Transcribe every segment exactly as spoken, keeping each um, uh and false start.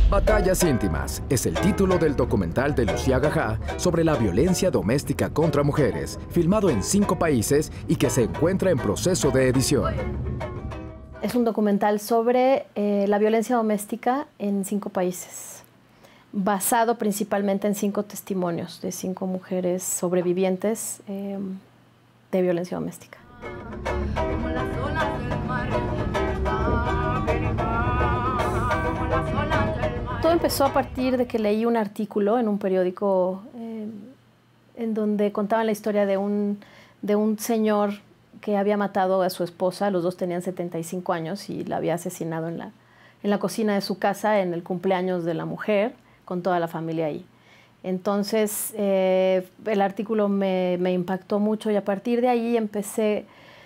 Batallas íntimas es el título del documental de Lucía Gajá sobre la violencia doméstica contra mujeres, filmado en cinco países y que se encuentra en proceso de edición. Es un documental sobre eh, la violencia doméstica en cinco países, basado principalmente en cinco testimonios de cinco mujeres sobrevivientes eh, de violencia doméstica. Todo empezó a partir de que leí un artículo en un periódico eh, en donde contaban la historia de un, de un señor que había matado a su esposa. Los dos tenían setenta y cinco años y la había asesinado en la, en la cocina de su casa en el cumpleaños de la mujer, con toda la familia ahí. Entonces, eh, el artículo me, me impactó mucho y a partir de ahí empecé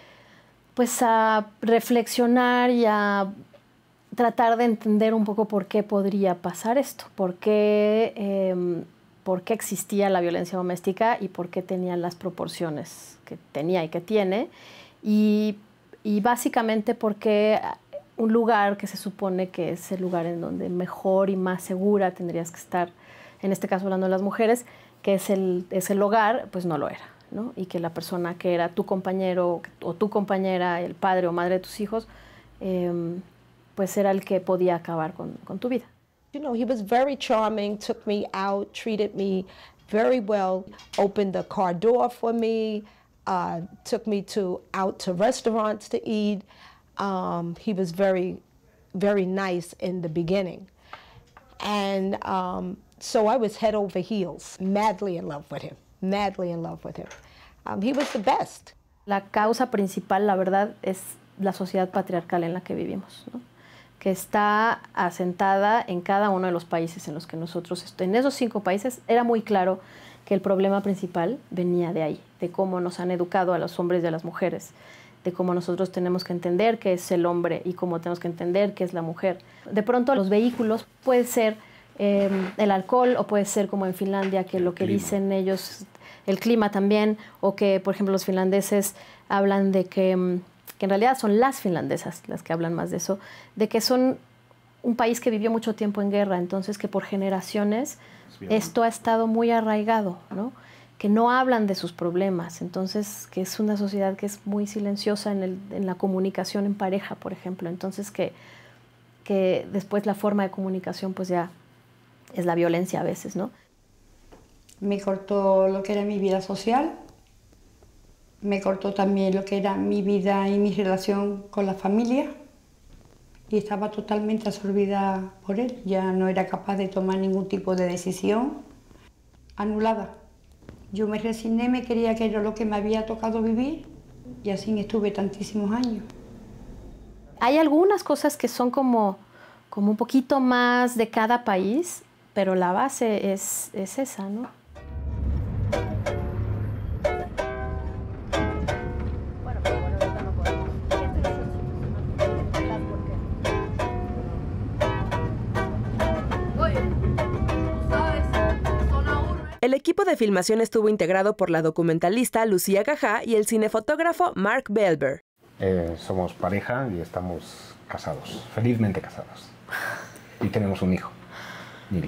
pues, a reflexionar y a tratar de entender un poco por qué podría pasar esto, por qué, eh, por qué existía la violencia doméstica y por qué tenía las proporciones que tenía y que tiene, y, y básicamente por qué un lugar que se supone que es el lugar en donde mejor y más segura tendrías que estar, en este caso hablando de las mujeres, que es el, es el hogar, pues no lo era, ¿no? Y que la persona que era tu compañero o tu compañera, el padre o madre de tus hijos, eh, pues era el que podía acabar con, con tu vida. You know, he was very charming, took me out, treated me very well, opened the car door for me, uh, took me to out to restaurants to eat. Um, he was very, very nice in the beginning. And um, so I was head over heels, madly in love with him, madly in love with him. Um, he was the best. La causa principal, la verdad, es la sociedad patriarcal en la que vivimos, ¿no? Que está asentada en cada uno de los países en los que nosotros, en esos cinco países, era muy claro que el problema principal venía de ahí, de cómo nos han educado a los hombres y a las mujeres, de cómo nosotros tenemos que entender qué es el hombre y cómo tenemos que entender qué es la mujer. De pronto los vehículos puede ser eh, el alcohol, o puede ser como en Finlandia, que lo que dicen ellos, el clima también, o que, por ejemplo, los finlandeses hablan de que... que en realidad son las finlandesas las que hablan más de eso, de que son un país que vivió mucho tiempo en guerra, entonces que por generaciones esto ha estado muy arraigado, ¿no? Que no hablan de sus problemas, entonces que es una sociedad que es muy silenciosa en, el, en la comunicación en pareja, por ejemplo, entonces que, que después la forma de comunicación pues ya es la violencia a veces, ¿no? Me cortó lo que era mi vida social. Me cortó también lo que era mi vida y mi relación con la familia, y estaba totalmente absorbida por él. Ya no era capaz de tomar ningún tipo de decisión, anulada. Yo me resigné, me quería que era lo que me había tocado vivir, y así estuve tantísimos años. Hay algunas cosas que son como, como un poquito más de cada país, pero la base es, es esa, ¿no? El equipo de filmación estuvo integrado por la documentalista Lucía Gajá y el cinefotógrafo Mark Belber. Eh, somos pareja y estamos casados, felizmente casados. Y tenemos un hijo, Niri.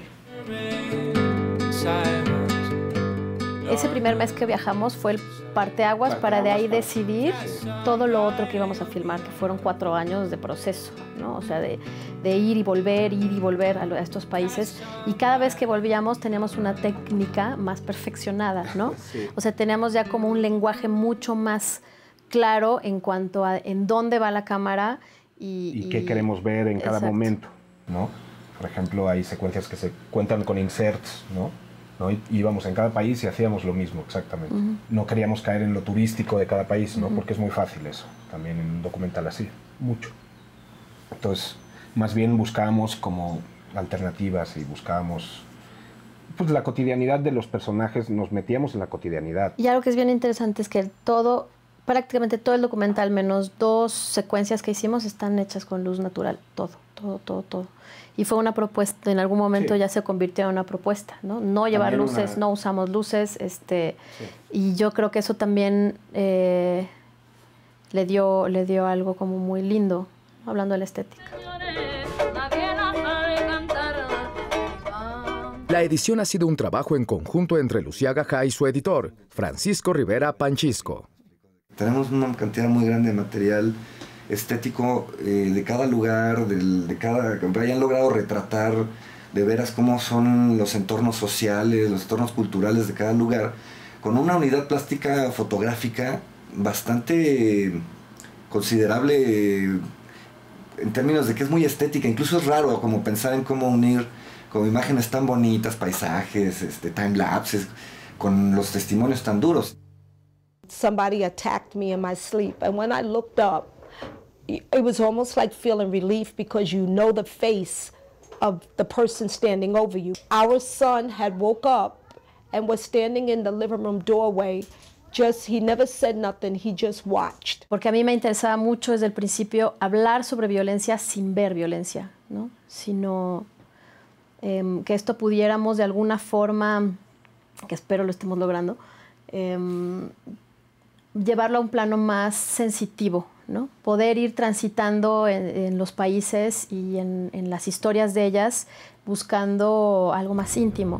Ese primer mes que viajamos fue el parteaguas para de ahí decidir todo lo otro que íbamos a filmar, que fueron cuatro años de proceso, ¿no? O sea, de, de ir y volver, ir y volver a, a estos países. Y cada vez que volvíamos teníamos una técnica más perfeccionada, ¿no? Sí. O sea, teníamos ya como un lenguaje mucho más claro en cuanto a en dónde va la cámara y... Y qué y... queremos ver en cada Exacto. momento, ¿no? Por ejemplo, hay secuencias que se cuentan con inserts, ¿no? ¿no? Y íbamos en cada país y hacíamos lo mismo, exactamente. Uh-huh. No queríamos caer en lo turístico de cada país, ¿no? Uh-huh. Porque es muy fácil eso, también en un documental así, mucho. Entonces, más bien buscábamos como alternativas y buscábamos pues, la cotidianidad de los personajes, nos metíamos en la cotidianidad. Y algo que es bien interesante es que todo, prácticamente todo el documental, menos dos secuencias que hicimos, están hechas con luz natural, todo, todo, todo, todo. Y fue una propuesta, en algún momento sí. ya se convirtió en una propuesta, ¿no? No llevar también luces, una... no usamos luces, este, sí. y yo creo que eso también eh, le dio, le dio algo como muy lindo, hablando de la estética. La edición ha sido un trabajo en conjunto entre Lucía Gajá y su editor, Francisco Rivera Panchisco. Tenemos una cantidad muy grande de material estético eh, de cada lugar, de, de cada, que hayan logrado retratar de veras cómo son los entornos sociales, los entornos culturales de cada lugar, con una unidad plástica fotográfica bastante considerable en términos de que es muy estética. Incluso es raro como pensar en cómo unir con imágenes tan bonitas, paisajes, este, time-lapses, con los testimonios tan duros. Somebody attacked me in my sleep, and when I looked up, it was almost like feeling relief because you know the face of the person standing over you. Our son had woke up and was standing in the living room doorway. Just, he never said nothing, he just watched. Porque a mí me interesaba mucho desde el principio hablar sobre violencia sin ver violencia, ¿no? Sino eh, que esto pudiéramos de alguna forma, que espero lo estemos logrando, eh, llevarlo a un plano más sensitivo, ¿no? Poder ir transitando en, en los países y en, en las historias de ellas buscando algo más íntimo.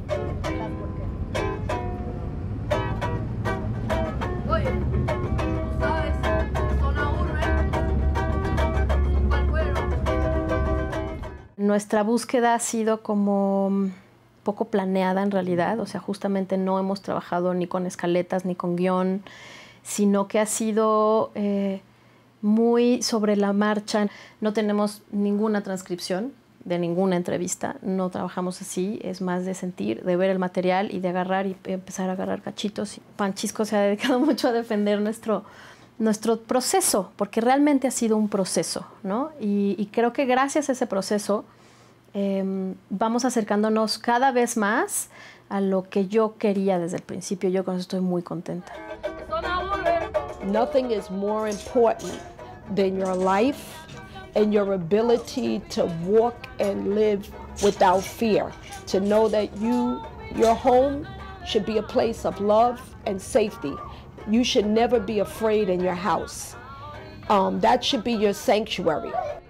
Nuestra búsqueda ha sido como poco planeada en realidad, o sea, justamente no hemos trabajado ni con escaletas ni con guión, sino que ha sido eh, muy sobre la marcha. No tenemos ninguna transcripción de ninguna entrevista, no trabajamos así, es más de sentir, de ver el material y de agarrar y empezar a agarrar cachitos. Panchisco se ha dedicado mucho a defender nuestro, nuestro proceso, porque realmente ha sido un proceso, ¿no? Y, y creo que gracias a ese proceso eh, vamos acercándonos cada vez más a lo que yo quería desde el principio. Yo con eso estoy muy contenta. Nothing is more important than your life and your ability to walk and live without fear. To know that you, your home should be a place of love and safety. You should never be afraid in your house. Um, that should be your sanctuary.